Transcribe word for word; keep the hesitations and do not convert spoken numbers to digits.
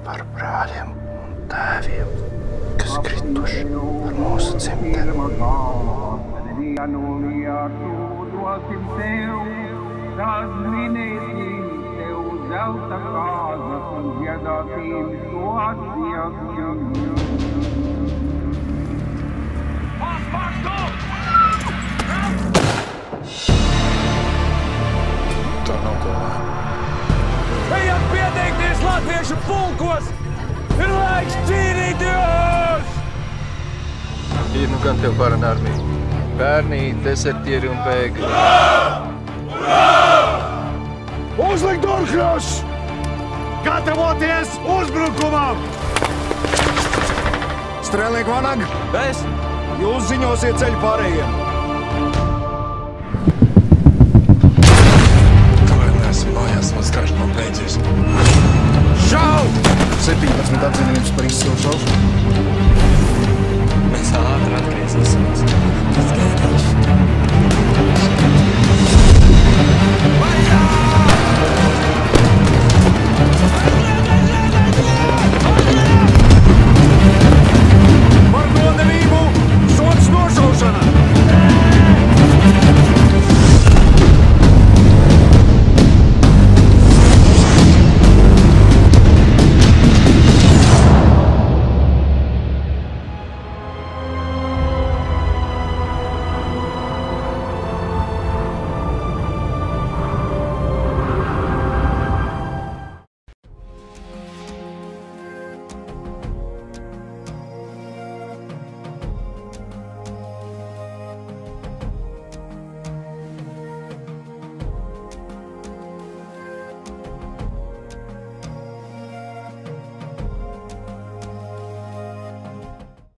par brāļiem un tēviem, kas krituši par mūsu dzimteni. Tās minētīm tev zelta kāzas un dziedātīm to atsiesim. Pās, pās, tu! Tā nav ko lēma. Ejam pieteikties latviešu pulkos! Ir laiks cīnīties! Ir nu gan tev varena armija. Bērni, desertieri un bēgļi. Uzlikt durkļus! Gatavoties uzbrukumam! Strēlniek Vanag! Es! Jūs ziņosiet ceļu pārējiem! Kamēr neesam mājās, mans karš nav beidzies. Šau! septiņpadsmit atzinības par izcilu šaušanu.